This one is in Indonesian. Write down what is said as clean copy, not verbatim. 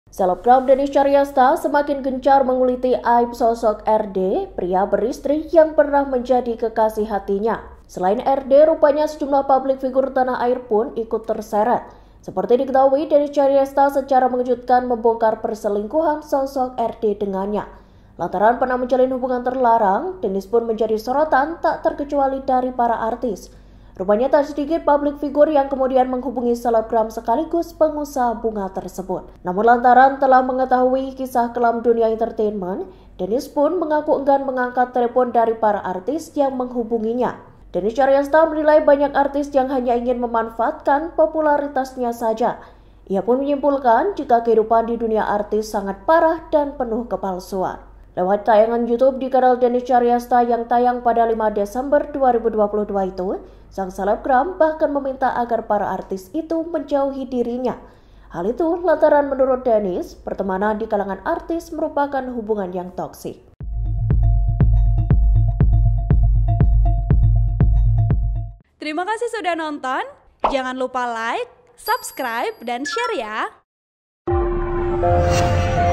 Selebgram Denny Caryasta semakin gencar menguliti aib sosok RD, pria beristri yang pernah menjadi kekasih hatinya. Selain RD, rupanya sejumlah publik figur tanah air pun ikut terseret. Seperti diketahui, Denny Caryasta secara mengejutkan membongkar perselingkuhan sosok RD dengannya. Lantaran pernah menjalin hubungan terlarang, Dennis pun menjadi sorotan tak terkecuali dari para artis. Rupanya tak sedikit publik figur yang kemudian menghubungi selebgram sekaligus pengusaha bunga tersebut. Namun lantaran telah mengetahui kisah kelam dunia entertainment, Dennis pun mengaku enggan mengangkat telepon dari para artis yang menghubunginya. Denny Caryasta menilai banyak artis yang hanya ingin memanfaatkan popularitasnya saja. Ia pun menyimpulkan jika kehidupan di dunia artis sangat parah dan penuh kepalsuan. Lewat tayangan YouTube di kanal Denny Caryasta yang tayang pada 5 Desember 2022 itu, sang selebgram bahkan meminta agar para artis itu menjauhi dirinya. Hal itu lantaran menurut Dennis, pertemanan di kalangan artis merupakan hubungan yang toksik. Terima kasih sudah nonton. Jangan lupa like, subscribe, dan share ya.